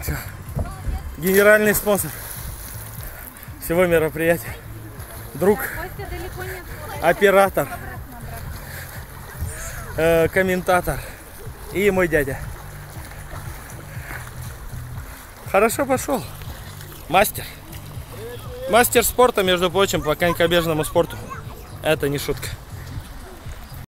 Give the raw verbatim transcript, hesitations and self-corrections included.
Все. Генеральный спонсор всего мероприятия. Друг, оператор, э, комментатор и мой дядя. Хорошо пошел. Мастер. Мастер спорта, между прочим, по конькобежному спорту. Это не шутка.